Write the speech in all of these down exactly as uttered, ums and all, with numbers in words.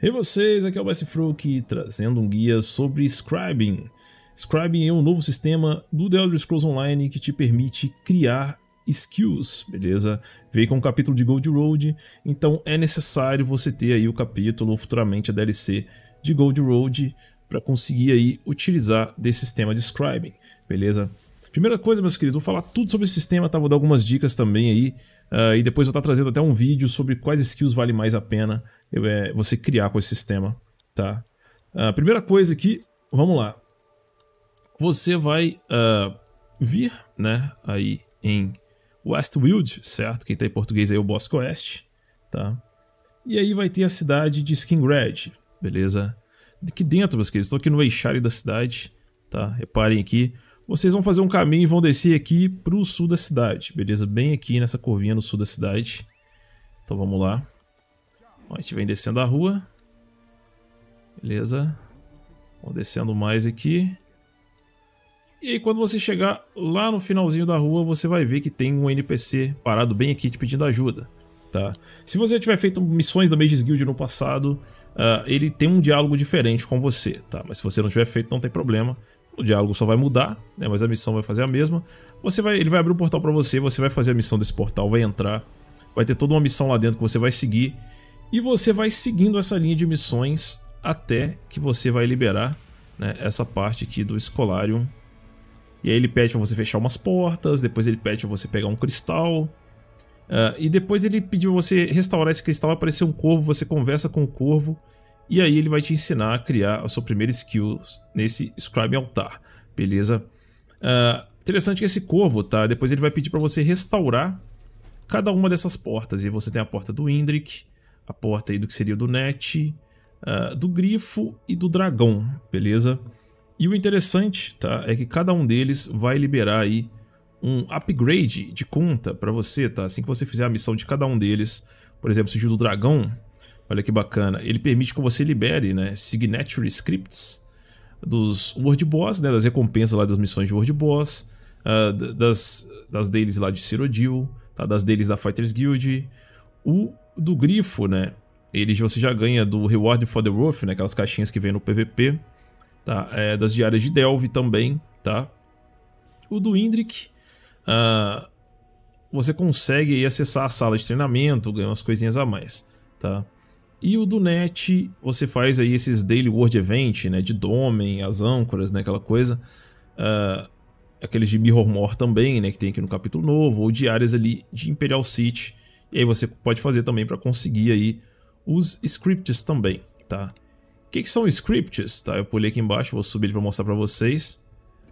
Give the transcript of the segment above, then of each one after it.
E hey vocês, aqui é o Bessifruki trazendo um guia sobre Scribing. Scribing é um novo sistema do The Elder Scrolls Online que te permite criar skills, beleza? Veio com um capítulo de Gold Road, então é necessário você ter aí o capítulo, ou futuramente a D L C de Gold Road, para conseguir aí utilizar desse sistema de Scribing, beleza? Primeira coisa, meus queridos, vou falar tudo sobre esse sistema, tá? Vou dar algumas dicas também aí, uh, e depois vou estar trazendo até um vídeo sobre quais skills vale mais a pena eu, é, você criar com esse sistema, tá? Uh, primeira coisa aqui, vamos lá. Você vai uh, vir, né, aí em Westwild, certo? Quem tá em português aí é o Bosque Oeste, tá? E aí vai ter a cidade de Skingred, beleza? Aqui dentro, meus queridos, estou aqui no eixário da cidade, tá? Reparem aqui. Vocês vão fazer um caminho e vão descer aqui para o sul da cidade, beleza? Bem aqui nessa curvinha no sul da cidade. Então vamos lá. Ó, a gente vem descendo a rua. Beleza? Vamos descendo mais aqui. E aí quando você chegar lá no finalzinho da rua, você vai ver que tem um N P C parado bem aqui te pedindo ajuda, tá? Se você tiver feito missões da Mage's Guild no passado, uh, ele tem um diálogo diferente com você, tá? Mas se você não tiver feito, não tem problema. O diálogo só vai mudar, né, mas a missão vai fazer a mesma. Você vai, ele vai abrir um portal para você, você vai fazer a missão desse portal, vai entrar. Vai ter toda uma missão lá dentro que você vai seguir. E você vai seguindo essa linha de missões até que você vai liberar, né, essa parte aqui do Scholarium. E aí ele pede para você fechar umas portas, depois ele pede para você pegar um cristal. Uh, e depois ele pediu para você restaurar esse cristal, vai aparecer um corvo, você conversa com o corvo. E aí ele vai te ensinar a criar a sua primeira skill nesse Scribing Altar, beleza? Uh, interessante que esse corvo, tá? Depois ele vai pedir para você restaurar cada uma dessas portas. E você tem a porta do Indrik, a porta aí do que seria do Net, uh, do Grifo e do Dragão, beleza? E o interessante, tá? É que cada um deles vai liberar aí um upgrade de conta para você, tá? Assim que você fizer a missão de cada um deles, por exemplo, o Sigilo do Dragão. Olha que bacana, ele permite que você libere, né, Signature Scripts dos World Boss, né, das recompensas lá das missões de World Boss, uh, das, das dailies lá de Cyrodiil, tá, das dailies da Fighters Guild. O do Grifo, né, ele você já ganha do Reward for the Wolf, né, aquelas caixinhas que vem no P V P, tá, é, das diárias de Delve também, tá. O do Indrik, uh, você consegue aí acessar a sala de treinamento, ganhar umas coisinhas a mais, tá. E o do Net, você faz aí esses Daily World Event, né, de Domen, as âncoras, né, aquela coisa. Uh, aqueles de Mirrormore também, né, que tem aqui no capítulo novo, ou diárias ali de Imperial City. E aí você pode fazer também para conseguir aí os scripts também, tá? O que, que são scripts? Tá, eu pulei aqui embaixo, vou subir ele para mostrar para vocês.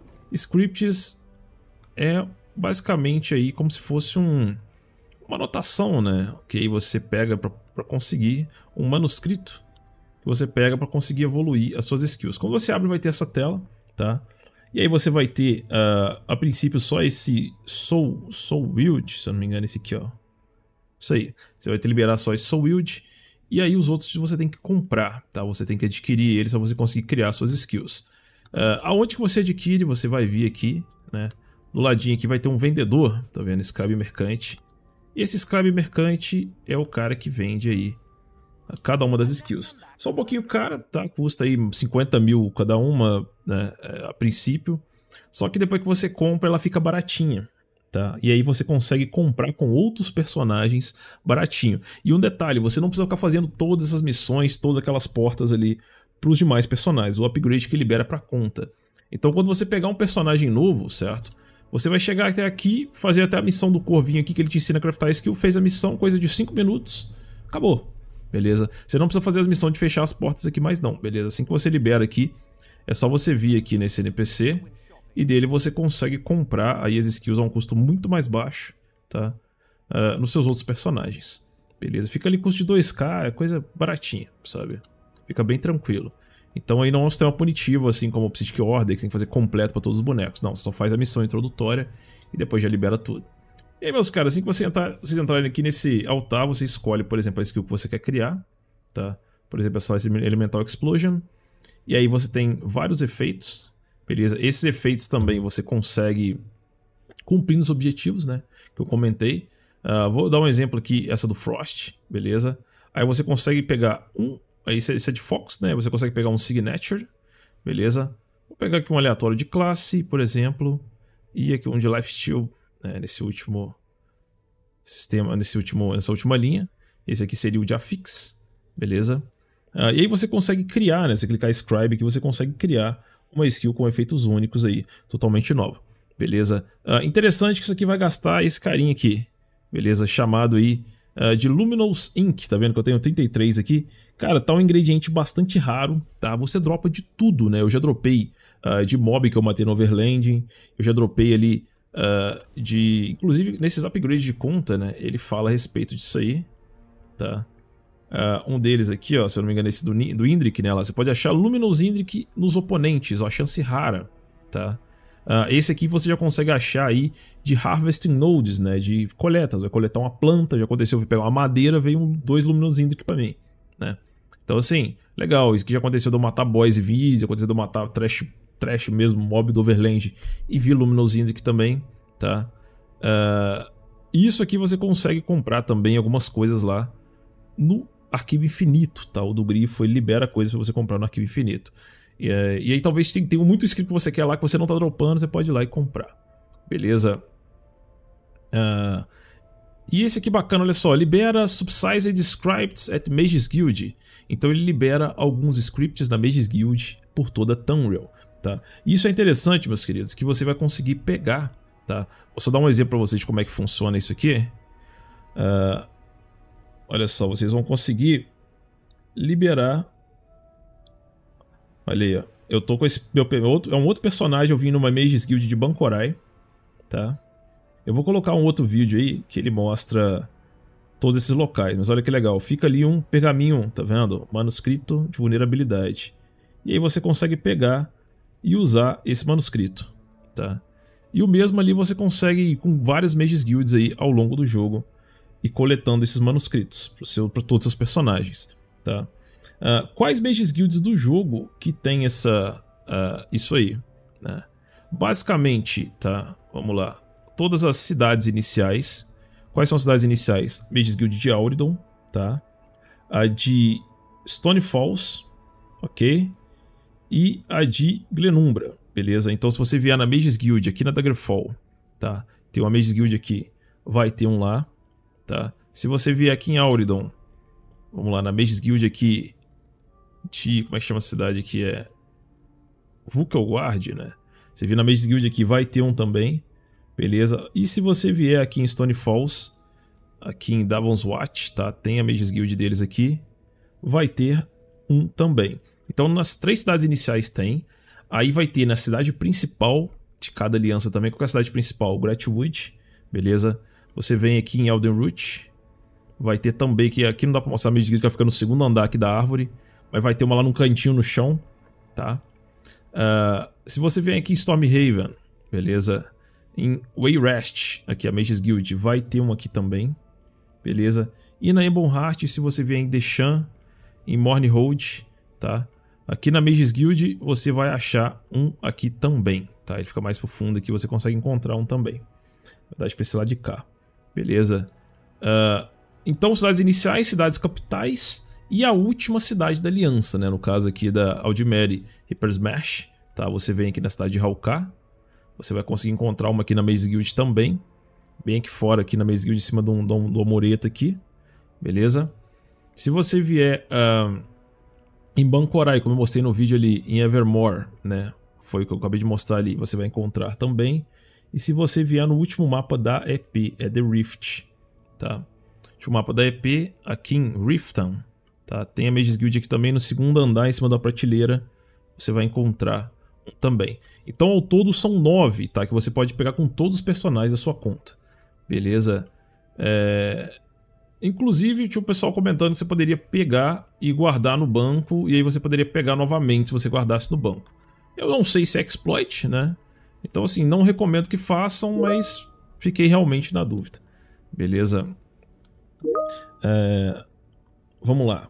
Scripts é basicamente aí como se fosse um... uma anotação, né? Que aí você pega para conseguir um manuscrito que você pega para conseguir evoluir as suas skills. Quando você abre, vai ter essa tela, tá? E aí você vai ter, uh, a princípio, só esse Soul, Soul Wield, se eu não me engano, esse aqui, ó. Isso aí. Você vai ter liberar só esse Soul Wield. E aí os outros você tem que comprar, tá? Você tem que adquirir eles para você conseguir criar suas skills. Uh, aonde que você adquire, você vai vir aqui, né? Do ladinho aqui vai ter um vendedor, tá vendo? Scribe Mercante. E esse Scribe Mercante é o cara que vende aí cada uma das skills. Só um pouquinho caro, tá? Custa aí cinquenta mil cada uma, né, a princípio. Só que depois que você compra, ela fica baratinha, tá? E aí você consegue comprar com outros personagens baratinho. E um detalhe, você não precisa ficar fazendo todas essas missões, todas aquelas portas ali para os demais personagens. O upgrade que libera para conta. Então quando você pegar um personagem novo, certo? Você vai chegar até aqui, fazer até a missão do Corvinho aqui, que ele te ensina a craftar skill, fez a missão, coisa de cinco minutos, acabou, beleza? Você não precisa fazer as missões de fechar as portas aqui mais não, beleza? Assim que você libera aqui, é só você vir aqui nesse N P C, e dele você consegue comprar aí as skills a um custo muito mais baixo, tá? Uh, nos seus outros personagens, beleza? Fica ali custo de dois K, é coisa baratinha, sabe? Fica bem tranquilo. Então aí não é um sistema punitivo, assim como o Psychic Order, que você tem que fazer completo para todos os bonecos. Não, você só faz a missão introdutória e depois já libera tudo. E aí, meus caras, assim que você entrar, vocês entrarem aqui nesse altar, você escolhe, por exemplo, a skill que você quer criar, tá? Por exemplo, essa Elemental Explosion. E aí você tem vários efeitos, beleza? Esses efeitos também você consegue cumprindo os objetivos, né? Que eu comentei. Uh, vou dar um exemplo aqui, essa do Frost, beleza? Aí você consegue pegar um aí esse é de Fox, né? Você consegue pegar um Signature, beleza? Vou pegar aqui um aleatório de classe, por exemplo, e aqui um de Lifesteal, né? Nesse último sistema, nesse último, nessa última linha. Esse aqui seria o de Affix, beleza? Uh, e aí você consegue criar, né? Você clicar em Scribe que você consegue criar uma skill com efeitos únicos aí, totalmente nova, beleza? Uh, interessante que isso aqui vai gastar esse carinha aqui, beleza? Chamado aí uh, de Luminous Ink, tá vendo que eu tenho trinta e três aqui? Cara, tá um ingrediente bastante raro, tá? Você dropa de tudo, né? Eu já dropei uh, de mob que eu matei no Overlanding, eu já dropei ali uh, de... Inclusive, nesses upgrades de conta, né? Ele fala a respeito disso aí, tá? Uh, um deles aqui, ó, se eu não me engano, esse do, do Indrik, né? Lá, você pode achar Luminous Indrik nos oponentes, ó, a chance rara, tá? Uh, esse aqui você já consegue achar aí de Harvesting Nodes, né? De coletas, vai coletar uma planta, já aconteceu, eu fui pegar uma madeira, veio um, dois Luminous Indrik pra mim, né? Então assim, legal, isso que já aconteceu de eu matar boys e vi, já aconteceu de eu matar trash, trash mesmo, mob do Overland e vi Luminous Indrik também, tá? Uh, isso aqui você consegue comprar também algumas coisas lá no Arquivo Infinito, tá? O do Grifo, ele libera coisas pra você comprar no Arquivo Infinito. E, é, e aí talvez tenha, tenha muito script que você quer lá que você não tá dropando, você pode ir lá e comprar. Beleza? Uh, e esse aqui bacana, olha só, libera Subsized Scripts at Mages Guild. Então ele libera alguns scripts da Mages Guild por toda Tamriel, tá? E isso é interessante, meus queridos, que você vai conseguir pegar, tá? Vou só dar um exemplo pra vocês de como é que funciona isso aqui. Uh, Olha só, vocês vão conseguir liberar. Olha aí, ó. Eu tô com esse meu outro, é um outro personagem, eu vim numa Mages Guild de Bancorai, tá? Eu vou colocar um outro vídeo aí que ele mostra todos esses locais, mas olha que legal, fica ali um pergaminho, tá vendo? Manuscrito de vulnerabilidade. E aí você consegue pegar e usar esse manuscrito, tá? E o mesmo ali você consegue ir com várias Mages Guilds aí ao longo do jogo e coletando esses manuscritos para todos os seus personagens, tá? Uh, quais Mages Guilds do jogo que tem essa, uh, isso aí, né? Basicamente, tá? Vamos lá. Todas as cidades iniciais. Quais são as cidades iniciais? Mages Guild de Auridon, tá? A de Stone Falls, ok? E a de Glenumbra, beleza? Então se você vier na Mages Guild aqui na Daggerfall, tá? Tem uma Mages Guild aqui, vai ter um lá. Tá? Se você vier aqui em Auridon, vamos lá, na Mages Guild aqui de... Como é que chama a cidade aqui? É... Vulkelguard, né? Você vier na Mages Guild aqui, vai ter um também. Beleza? E se você vier aqui em Stone Falls, aqui em Davon's Watch, tá? Tem a Mages Guild deles aqui. Vai ter um também. Então nas três cidades iniciais tem. Aí vai ter na cidade principal de cada aliança também. Qual é a cidade principal? Gratwood, beleza? Você vem aqui em Eldenroot, vai ter também, que aqui não dá pra mostrar a Mages Guild que vai ficar no segundo andar aqui da árvore, mas vai ter uma lá num cantinho no chão, tá? Uh, se você vem aqui em Stormhaven, beleza? Em Wayrest, aqui a Mages Guild, vai ter uma aqui também, beleza? E na Ebonheart, se você vier em Deshan, em Mournhold, tá? Aqui na Mages Guild você vai achar um aqui também, tá? Ele fica mais pro fundo aqui, você consegue encontrar um também. Vai dar pra esse lado de cá. Beleza? Uh, então, cidades iniciais, cidades capitais e a última cidade da aliança, né? No caso aqui da Aldmeri Hypersmash, tá? Você vem aqui na cidade de Halka. Você vai conseguir encontrar uma aqui na Mages Guild também. Bem aqui fora, aqui na Mages Guild, em cima do, do, do Amoreta aqui. Beleza? Se você vier uh, em Bancorai, como eu mostrei no vídeo ali, em Evermore, né? Foi o que eu acabei de mostrar ali, você vai encontrar também. E se você vier no último mapa da E P, é The Rift, tá? O último mapa da E P, aqui em Riften, tá? Tem a Mages Guild aqui também no segundo andar, em cima da prateleira, você vai encontrar também. Então ao todo são nove, tá? Que você pode pegar com todos os personagens da sua conta, beleza? É... Inclusive tinha o pessoal comentando que você poderia pegar e guardar no banco, e aí você poderia pegar novamente se você guardasse no banco. Eu não sei se é exploit, né? Então assim, não recomendo que façam, mas fiquei realmente na dúvida. Beleza? É... Vamos lá.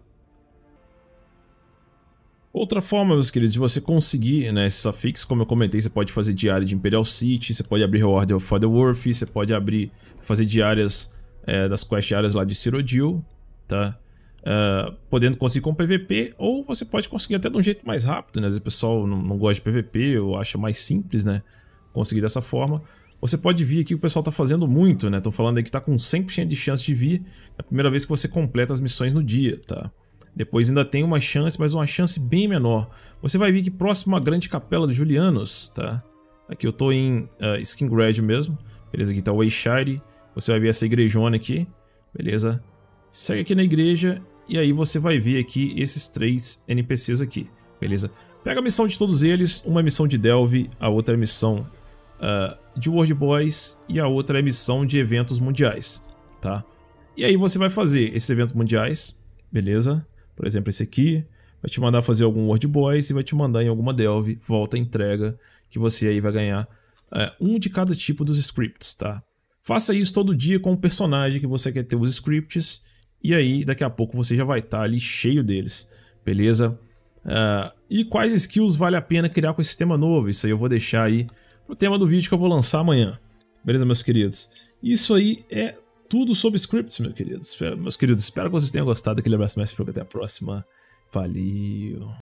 Outra forma, meus queridos, de você conseguir, né, esses afixos, como eu comentei, você pode fazer diária de Imperial City, você pode abrir Reward for the Worth, você pode abrir, fazer diárias é, das quest áreas lá de Cyrodiil, tá? uh, podendo conseguir com P V P, ou você pode conseguir até de um jeito mais rápido, né? Às vezes o pessoal não, não gosta de P V P ou acha mais simples, né? Conseguir dessa forma. Você pode vir aqui, o pessoal tá fazendo muito, né? Estão falando aí que tá com cem por cento de chance de vir na primeira vez que você completa as missões no dia, tá? Depois ainda tem uma chance, mas uma chance bem menor. Você vai vir aqui próximo à Grande Capela dos Julianos, tá? Aqui eu tô em uh, Skingrad mesmo. Beleza, aqui tá o Eishire. Você vai ver essa igrejona aqui. Beleza? Segue aqui na igreja e aí você vai ver aqui esses três N P Cs aqui. Beleza? Pega a missão de todos eles. Uma é missão de Delve, a outra é missão uh, de World Boys e a outra é missão de eventos mundiais, tá? E aí você vai fazer esses eventos mundiais, beleza? Por exemplo, esse aqui vai te mandar fazer algum World Boys e vai te mandar em alguma Delve, volta, entrega, que você aí vai ganhar uh, um de cada tipo dos scripts, tá? Faça isso todo dia com o personagem que você quer ter os scripts e aí daqui a pouco você já vai estar ali cheio deles, beleza? Uh, e quais skills vale a pena criar com esse sistema novo? Isso aí eu vou deixar aí no tema do vídeo que eu vou lançar amanhã, beleza, meus queridos? Isso aí é tudo sobre scripts, meus queridos. Meus queridos, espero que vocês tenham gostado. Aquele abraço mais, até a próxima. Valeu!